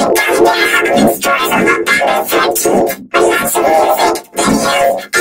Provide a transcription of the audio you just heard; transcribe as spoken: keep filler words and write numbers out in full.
It does now have stories on the Pirate Red Keep with lots of music, videos,